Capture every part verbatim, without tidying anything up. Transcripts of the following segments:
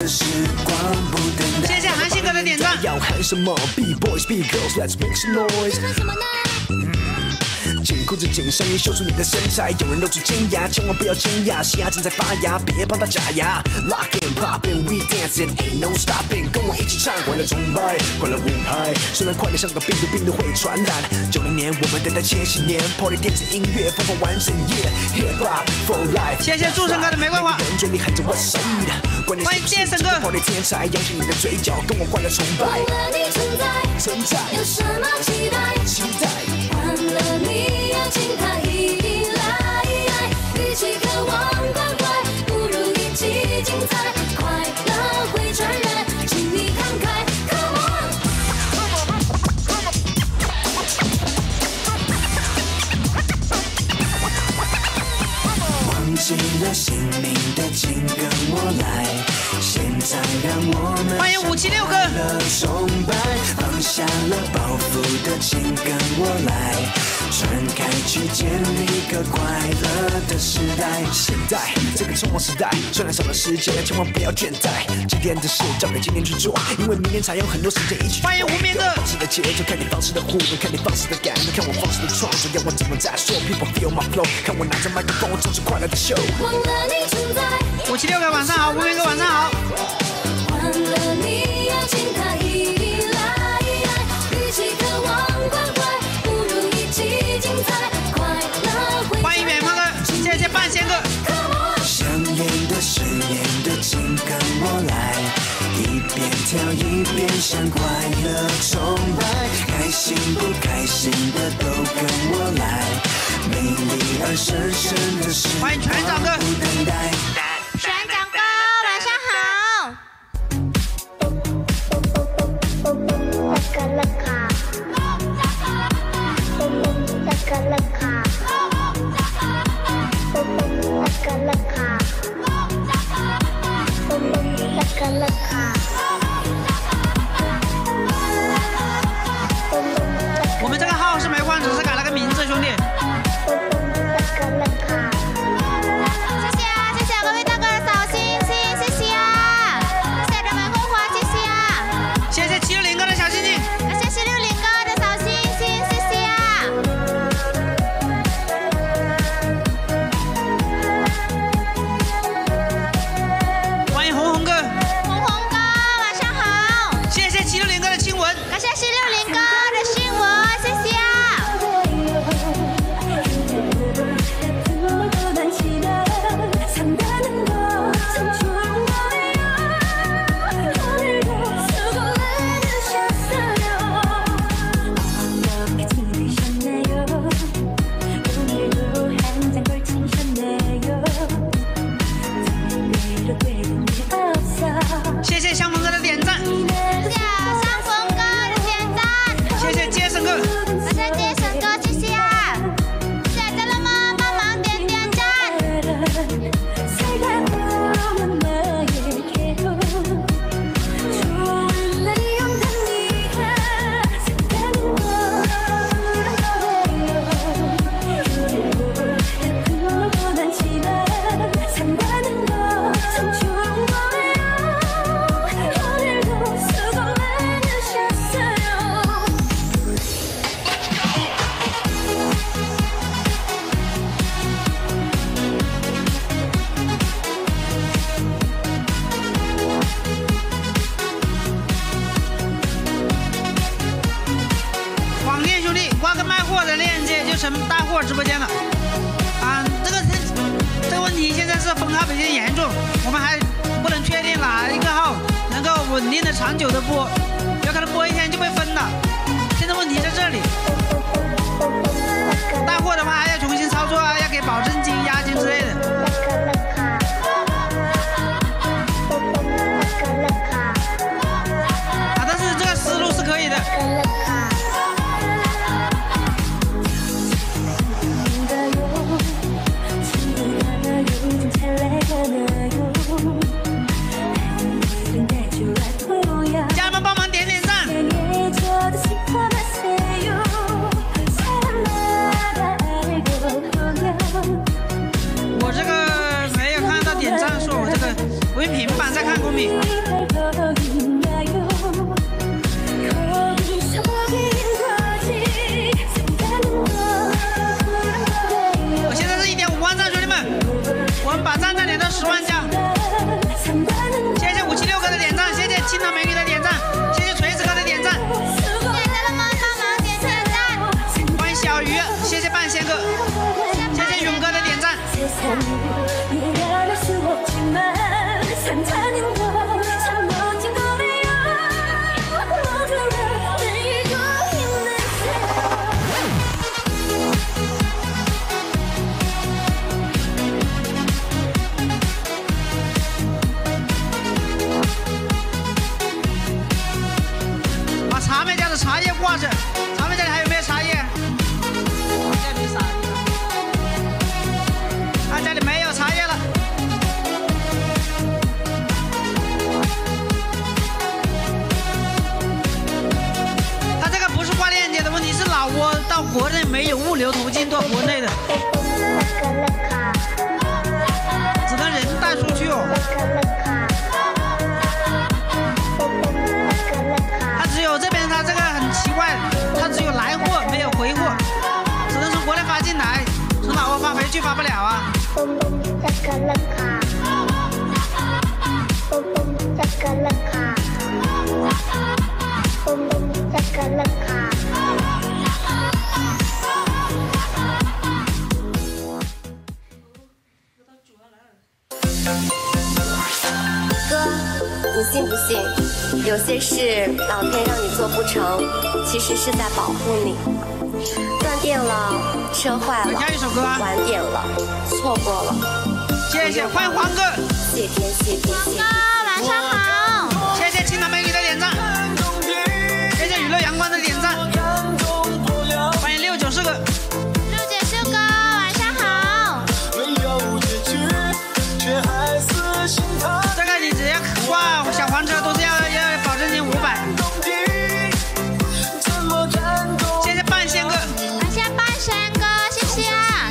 谢谢韩信哥的点赞。 要喊什么 ？B boys B girls let's make some noise。紧箍着紧身衣，秀出你的身材。有人露出尖牙，千万不要惊讶，新牙正在发芽，别帮他假牙。Lock and pop and we dance it ain't no stopping， 跟我一起唱，快乐崇拜，快乐舞拍。虽然快乐像个病毒，病毒会传染。九零年我们等待千禧年 ，Party 电子音乐疯狂完整夜 ，Hip hop for life。 谢谢祝生哥的玫瑰花。 人嘴里喊着 What's up？ 欢迎健身哥。 Party 天才，扬起你的嘴角，跟我快乐崇拜。 忘了你存在， 存在， 有什么期待？ 期待。 忘了你要请他依赖，与其渴望关怀，不如一起精彩。快乐会传染，请你慷慨 ，Come on！ 忘记了姓名的，请跟我来。现在让我们欢迎五七六哥。 崇拜，放下了包袱的，请跟我来，传开去建立个快乐的时代。 现在这个匆忙时代，虽然少了时间，千万不要倦怠。今天的事交给今天去做，因为明天才有很多时间一起。 欢迎无名哥。 方式的节奏，看你方式的互动，看你方式的感动，看我方式的创作，要我怎么再说 ？People feel my flow， 看我拿着麦克风，唱出快乐的秀。 忘了你存在， 五七六哥晚上好，无名哥晚上好。 忘了你要请他依赖，与其渴望关怀，不如一起精彩。快乐会欢迎远方的，谢谢半仙哥。 想演的顺演的，请跟我来，一边跳一边向快乐崇拜，开心不开心的都跟我来，美丽而神圣的事， 欢迎船长哥。 不等待。 船长哥，晚上好。 我们这个号是没换，只是改了个名字，兄弟。 谢谢啊，谢谢各位大哥的扫星星，谢谢啊，谢谢人们红花，谢谢啊， 谢谢七六零哥的小星星， 感谢七六零哥的扫星星，谢谢啊。 欢迎红红哥， 红红哥晚上好， 谢谢七六零哥的亲吻， 感谢七六零哥的新闻，谢谢啊。 谢谢香萌哥的点赞， 谢谢啊，山峰哥的点赞， 谢谢杰森哥， 感谢杰森哥，谢谢啊，谢谢家人们帮忙点点赞。 网店兄弟挂个卖货的链接就成带货直播间了。啊，这个这个问题现在是封号比较严重，我们还不能确定哪一个号能够稳定的长久的播，有可能播一天就被封了。现在问题在这里，带货的话还要重新操作啊，要给保证金、押金之类的。啊，但是这个思路是可以的。家人们帮忙点点赞。 我现在是一点五万赞，兄弟们，我们把赞赞点到十万加。谢谢五七六哥的点赞，谢谢青岛美女的点赞，谢谢锤子哥的点赞。 点赞了吗？帮忙点点赞。 欢迎小鱼，谢谢半仙哥，谢谢勇哥的点赞。 把茶妹家的茶叶挂着，茶妹家里还有没有茶叶？家里啥？他家里没有茶叶了。 他这个不是挂链接的问题，是老挝到国内没有物流途径到国内的，只能人带出去哦。他只有这边，他这个很奇怪，他只有来货没有回货，只能从国内发进来，从老挝发回去发不了啊。 哥，你信不信？有些事老天让你做不成，其实是在保护你。断电了，车坏了， 加一首歌啊！ 晚点了，错过了。 谢谢，欢迎黄哥。 谢天谢地谢地。 晚上好。 谢谢青岛美女的点赞，谢谢娱乐阳光的点赞。欢迎六九四哥。 六九四哥，晚上好。 这个你直接挂小黄车都是要要保证金五百。谢谢半仙哥。 谢谢半仙哥，谢谢啊。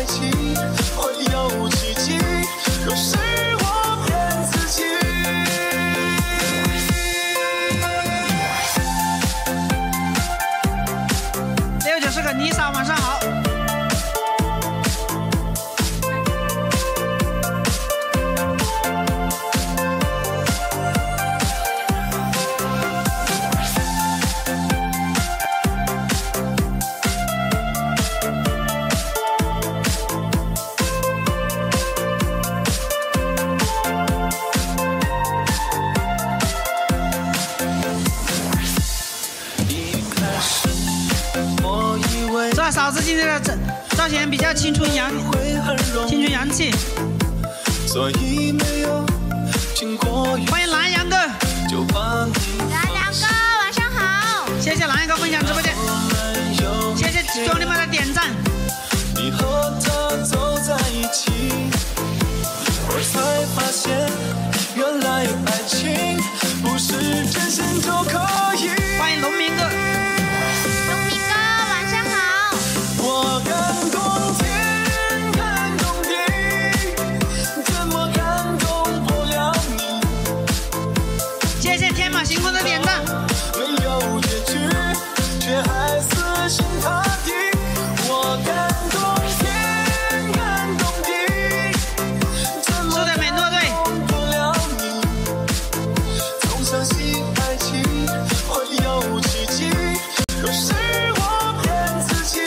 六九四个妮莎，晚上好。 这嫂子今天的造造型比较青春洋，青春洋气。欢迎蓝洋哥， 蓝洋哥晚上好， 谢谢蓝洋哥分享直播间，谢谢兄弟们的点赞。 你和他走在一起，我才发现原来爱情不是真心就可以。 欢迎农民哥。 我感动天，感动地，怎么感动不了你？ 谢谢天马行空的点赞。 没有结局，却还死心塌地。我感动天，感动地，怎么感动不了你？总相信爱情会有奇迹，可是我骗自己。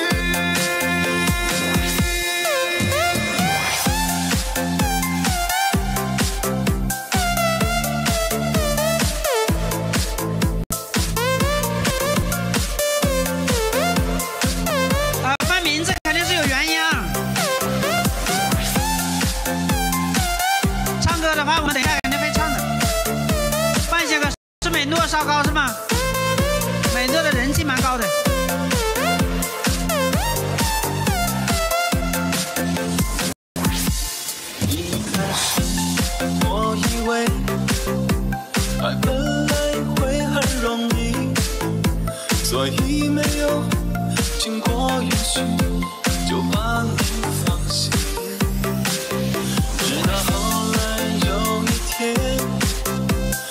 烧高是吗？美乐的人气蛮高的。 一开始我以为爱本来会很容易，所以没有经过允许就把你放弃。直到后来有一天。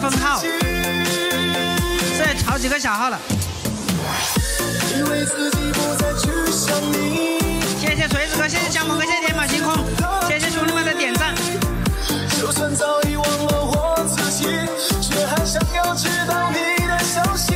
封号，这也好几个小号了。谢谢锤子哥，谢谢江鹏哥，谢谢天马行空，谢谢兄弟们的点赞。 就算早已忘了我自己，却还想要知道你的消息。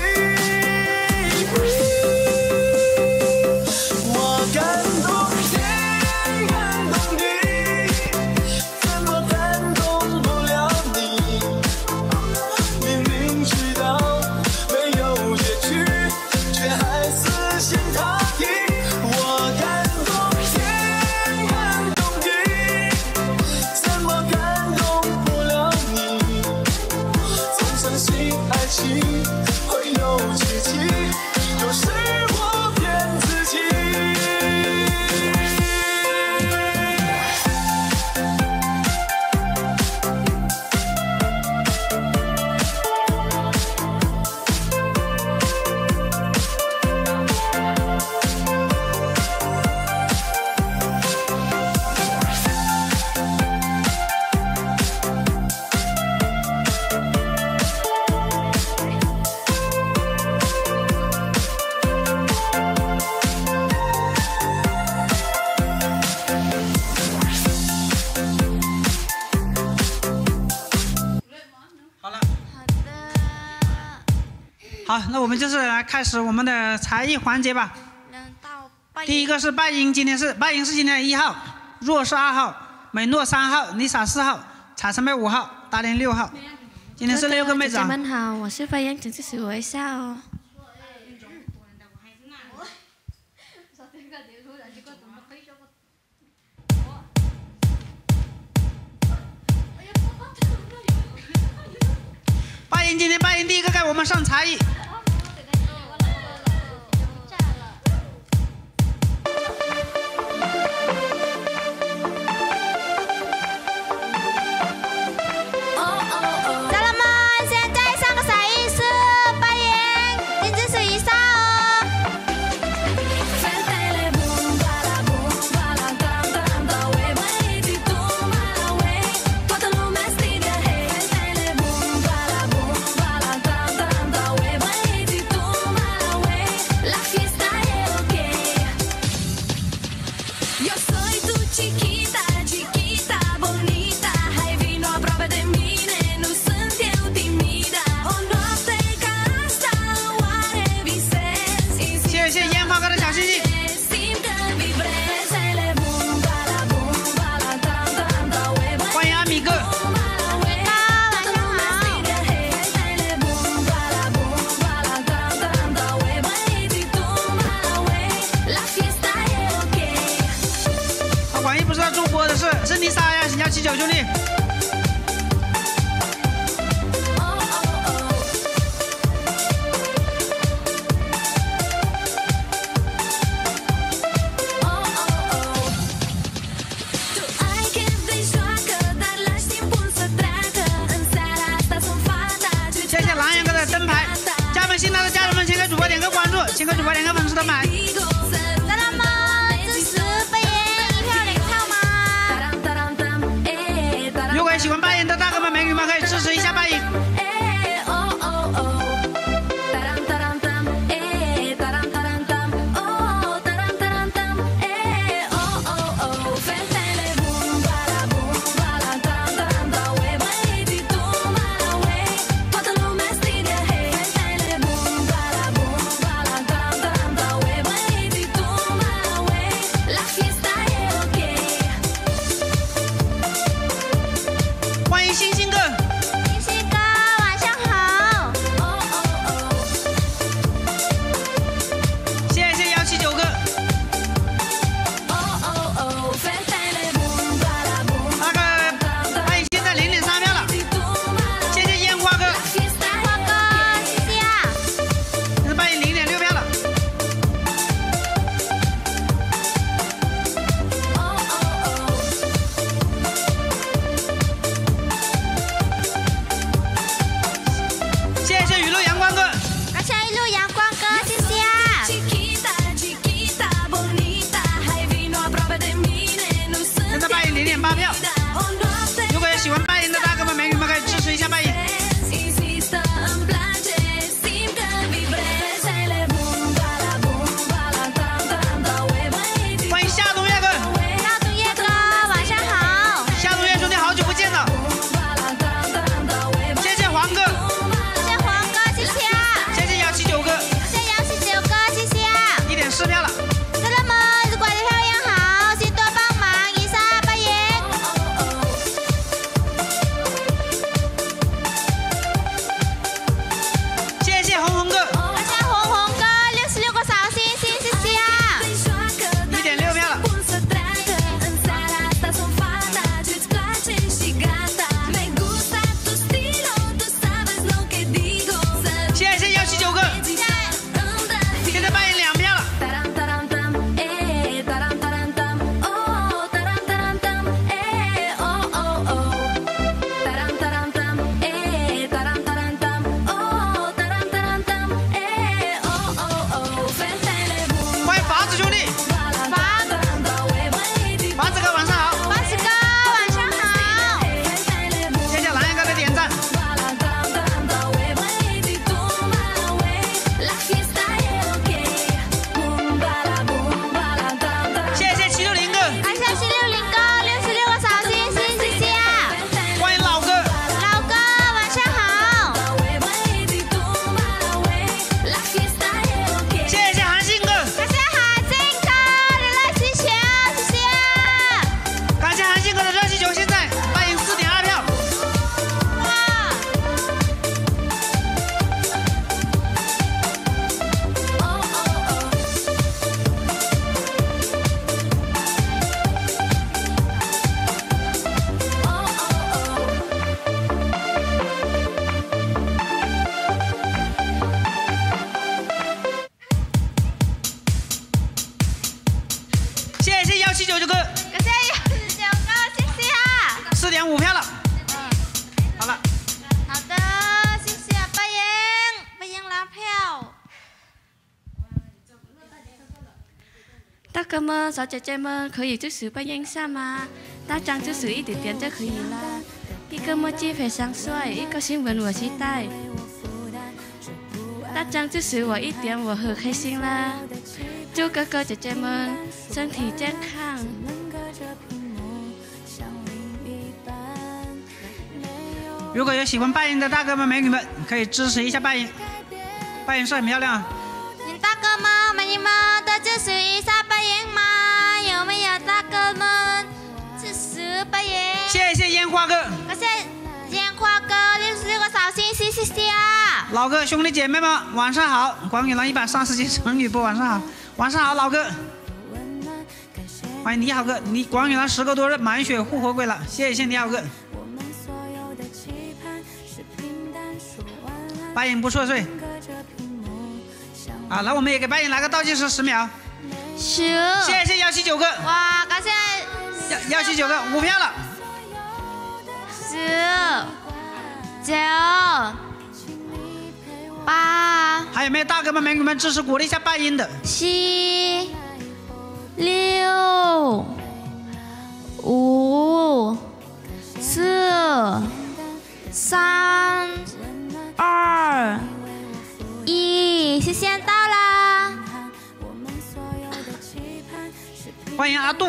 我感动天，感动地，怎么感动不了你？明明知道没有结局，却还死心塌地。我感动天，感动地，怎么感动不了你？总相信爱情会有奇迹，有时我骗自己。 好了，好，那我们就是来开始我们的才艺环节吧。第一个是拜英，今天是拜英是今天的一号，若是二号，美诺三号，丽莎四号，彩三妹五号，大连六号。今天是六个妹子啊。 姐妹们好，我是飞燕，请支持我一下哦。 拜英今天拜英第一个给我们上才艺。 家人们，现在上个才艺是拜英，请支持一下哦。 谢谢烟花哥的小心心。欢迎阿米哥。啊，广义不是要助播的是是丽莎呀，幺七九兄弟。谢谢狼烟哥的灯牌，加盟新来的家人们，请给主播点个关注，请给主播点个粉丝灯牌。 家人们，支持拜英，一票两票吗？ 如果喜欢拜英的大哥们、美女们，可以支持一下拜英。 大哥们、小姐姐们可以就是扮演一下吗？大张就是一点点就可以啦。一个墨镜非常帅，一个新闻我期待。大张就是我一点，我很开心啦。祝哥哥姐姐们身体健康。 如果有喜欢扮演的大哥们、美女们，可以支持一下扮演，扮演是很漂亮。 请大哥们、美女们都支持一下扮演吗？有没有大哥们支持扮演？ 谢谢烟花哥， 感谢烟花哥六十六个小心心，谢谢啊！ 老哥兄弟姐妹们晚上好，广宇郎一百三十斤成语播晚上好，晚上好老哥，欢迎你好哥，你广宇郎时隔多日满血复活归了，谢谢你好哥。扮演不错岁啊，那我们也给扮演来个倒计时十秒， 十， 谢谢幺七九哥， 哇，感谢幺七九哥五票了， 十九八， 还有没有大哥们美女们支持鼓励一下扮演的？ 七六五四三二一，时间到啦！ 欢迎阿杜，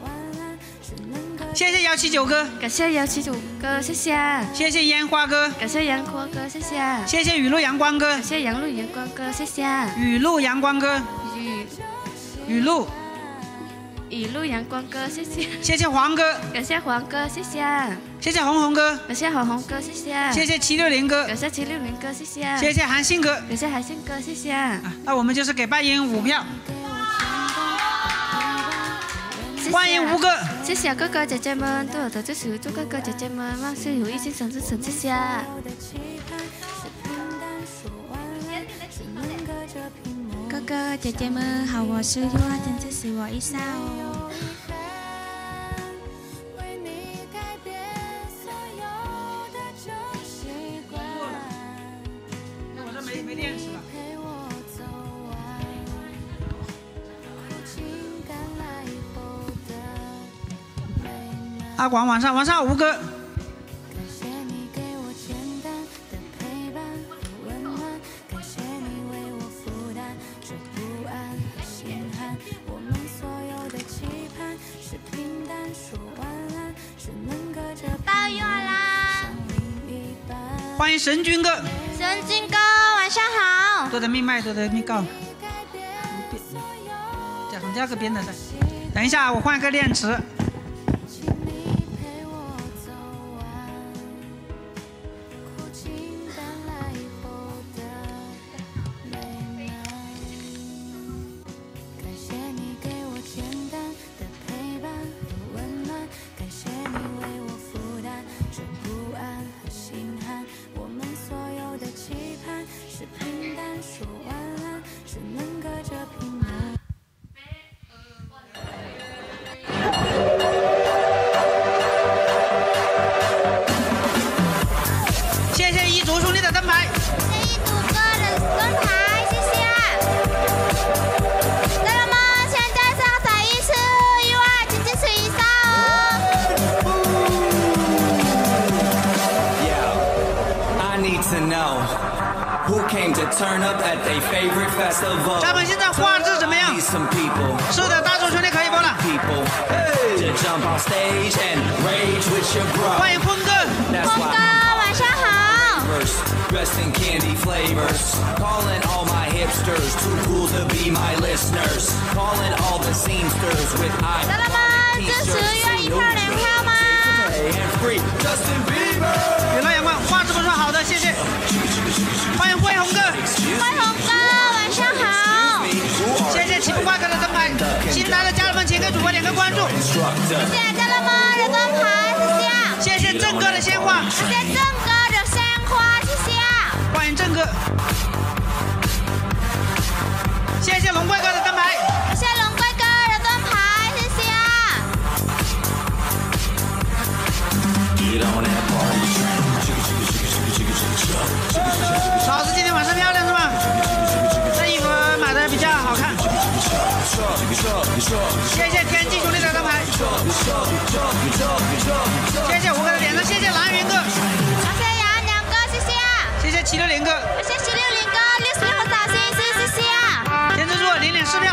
谢谢幺七九哥， 感谢幺七九哥，谢谢。 谢谢烟花哥， 感谢阳光哥，谢谢。 谢谢雨露阳光哥， 感谢阳露阳光哥，谢谢。 雨露阳光哥， 雨雨露， 雨露阳光哥，谢谢。 谢谢黄哥， 感谢黄哥，谢谢。 谢谢红红哥， 感谢红红哥，谢谢。 谢谢七六零哥， 感谢七六零哥，谢谢。 谢谢韩信哥， 感谢海信哥，谢谢。 啊，那我们就是给扮演五票， 谢谢欢迎吴哥， 谢谢哥哥姐姐们对我的支持，祝哥哥姐姐们万事如意，心想事成，谢谢。 哥哥姐姐们好，我是优爱，请支持我一下哦。 那我这没没电池了。阿广晚上晚上好吴哥， 到医院啦！ 欢迎神君哥， 神经哥，晚上好。 多的命脉，多的命告。这样这样个编的噻。等一下，我换个电池。谢谢一竹兄弟的灯牌， 谢谢一组哥的灯牌，谢谢。那么现在上彩一次，意外请支持一下哦。 Yo, I need to know who came to turn up at their favorite festival. 咱们现在画质怎么样？ Need some people, 是的，大众兄弟可以播了。 people to jump on stage and rage with your bro. 欢迎坤哥， That's 峰 why 哥，晚上好。 dressed in candy flavors, calling all my hipsters too cool to be my listeners, calling all the seamsters with 得了吗？ iPhone 支持愿意票两票吗？ and free Justin Bieber. 有了阳光，画质不错，好的，谢谢。欢迎慧红哥， 辉宏哥，晚上好。 谢谢奇不怪哥的灯牌。新来的家人们，请给主播点个关注。 谢谢家人们的灯牌，谢谢。 谢谢郑哥的鲜花， 谢谢郑哥的鲜花，谢谢。 欢迎郑哥。谢谢龙贵哥的灯牌， 谢谢龙贵哥的灯牌，谢谢。 老师今天晚上漂亮是吧？这衣服买的比较好看。 谢谢天际兄弟的灯牌，谢谢五个的点赞，谢谢蓝云哥， 谢谢杨两哥，谢谢啊， 谢谢七六零哥， 谢谢六零哥，六十六和早星星，谢谢啊， 天之柱零点四票。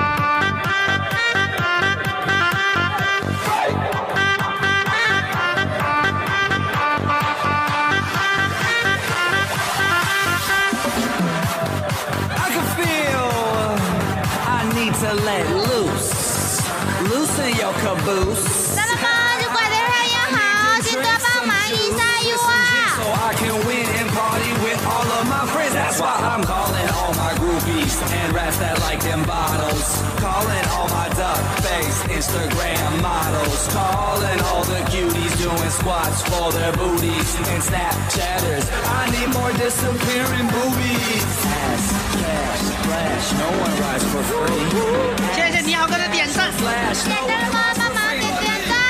To let loose, loosen your caboose. 咱们如果对朋友好，请多帮忙一下哟啊！ So I can win and party with all of my friends. That's why I'm calling all my groupies and rats that like them bottles. Calling all my duck face Instagram models. Calling all the cuties doing squats for their booties and Snapchatters. I need more disappearing boobies. Ass, cash, flash, no one rides for free. 谢谢你好哥的点赞， 点赞了吗？帮忙点点赞。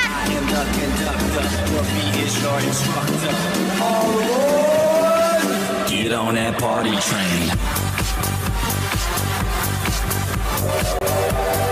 Get on that party train.